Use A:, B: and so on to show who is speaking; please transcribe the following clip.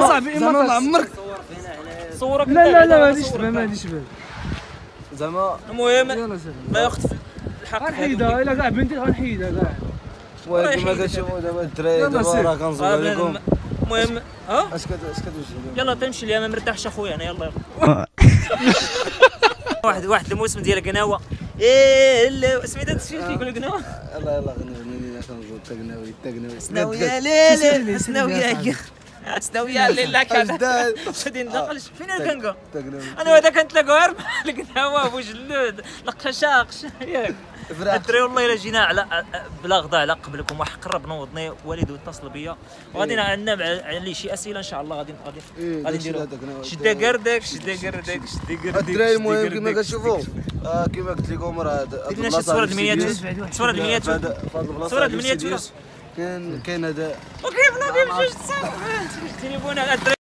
A: صاحبي ما عمرك
B: صورك.
A: لا ما عنديش بال
C: زعما.
B: المهم ما ياخذ الحق.
A: غنحيدها الا كاع بنتي غنحيدها كاع.
C: المهم كما كتشوفوا دابا الدراري دابا راه كنصور لكم.
B: المهم
C: اش كتوجد؟
B: يلا تمشي ليا ما مرتاحش اخويا انا. يلا واحد الموسم ديال قناوه. لا سميتها التسجيل كيقول قناوه.
C: يلا غنغني كنزور تقناوي
B: سناوي يا ليلي سناوي يا سناوي يا ليلي كان غادي نناقش فين الكنكا. انا وهذا كنتلاقاو غير القناوه بوجلود لقشاق ياك الدراري. والله الا جينا على بلا غدا على قبلكم وحق الرب نوضني والد اتصل بيا وغادي عندنا على شي اسئله ان شاء الله غادي نديرو شدا قردك
C: الدراري. المهم كما كتشوفوا كما قلت لكم راه
B: صورة المينياتور صورة المينياتور
C: كاين هذا
B: وكيف لا كيف جوج تليفونات.